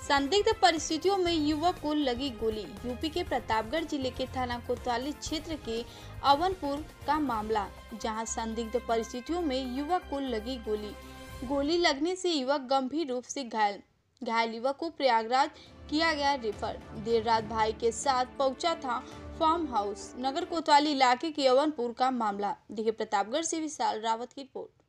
संदिग्ध परिस्थितियों में युवक को लगी गोली। यूपी के प्रतापगढ़ जिले के थाना कोतवाली क्षेत्र के अवनपुर का मामला, जहां संदिग्ध परिस्थितियों में युवक को लगी गोली लगने से युवक गंभीर रूप से घायल युवक को प्रयागराज किया गया रेफर। देर रात भाई के साथ पहुंचा था फार्म हाउस। नगर कोतवाली इलाके के अवनपुर का मामला। देखिए प्रतापगढ़ से विशाल रावत की रिपोर्ट।